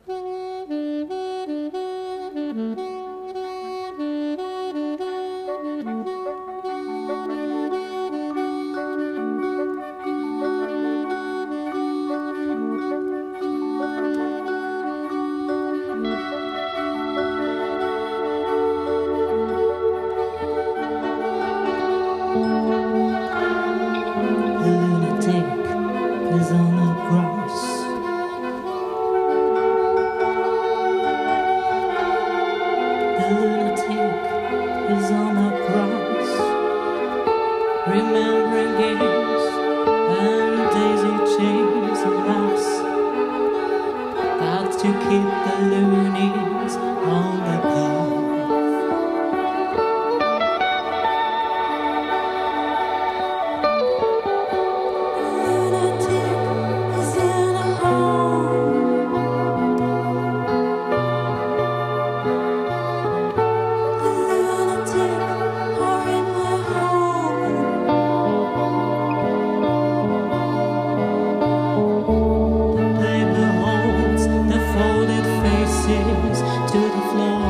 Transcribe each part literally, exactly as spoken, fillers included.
is on the grass. The lunatic is on the grass, remembering games and daisy chains and laughs. Got to keep the loonies on the path. To the floor.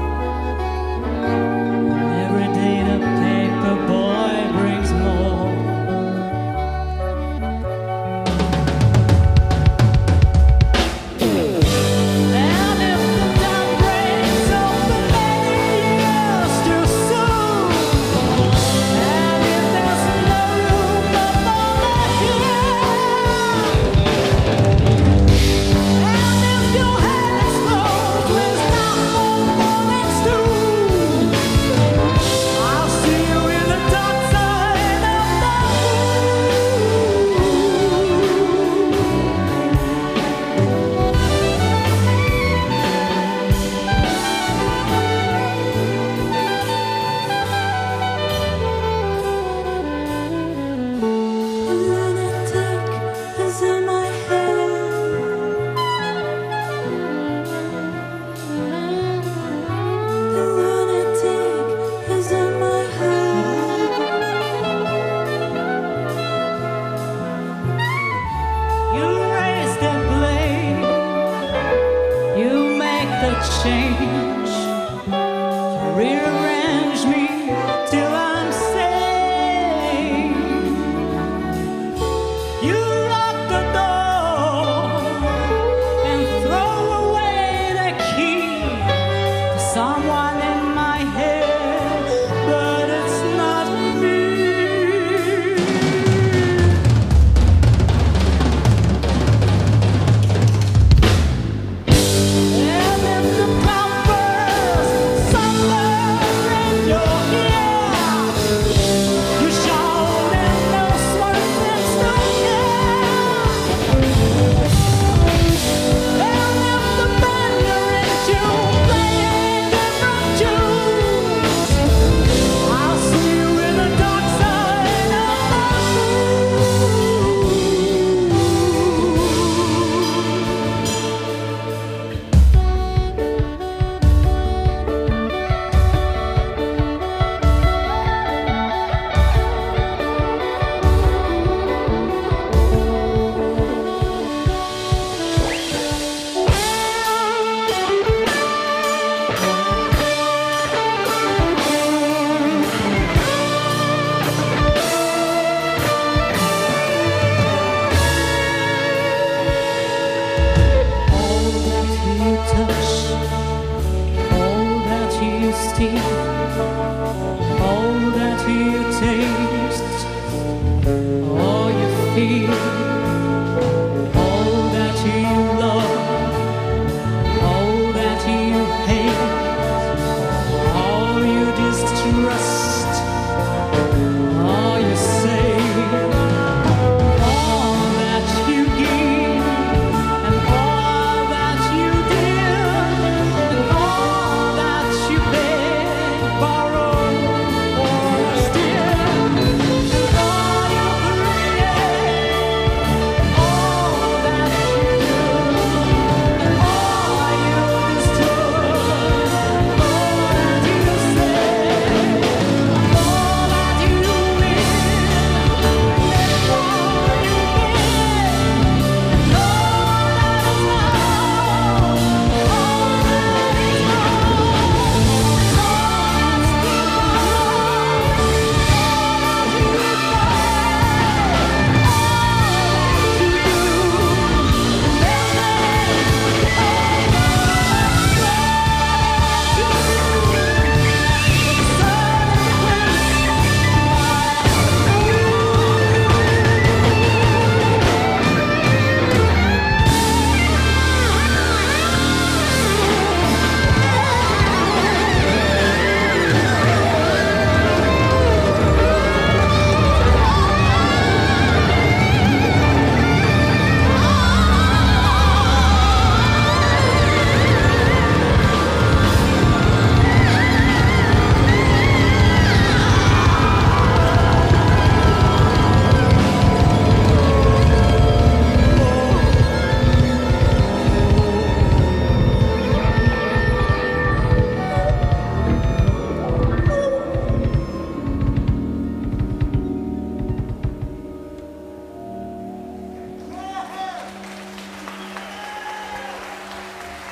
Every day the paper boy brings more. And if the dawn breaks open many years too soon, and if there's no room upon the and if your head explodes with I'll see you in the dark side of the The lunatic is in my head. The lunatic is in my head. You raise the blade, you make the change, you rearrange me till I'm sane. You lock the door and throw away the key to someone in my head, but it's not me. And if the ground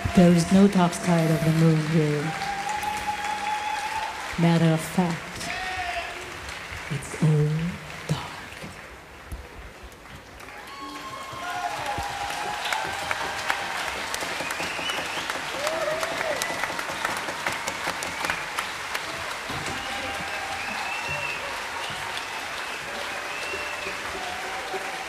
There is no dark side of the moon here. Matter of fact, it's all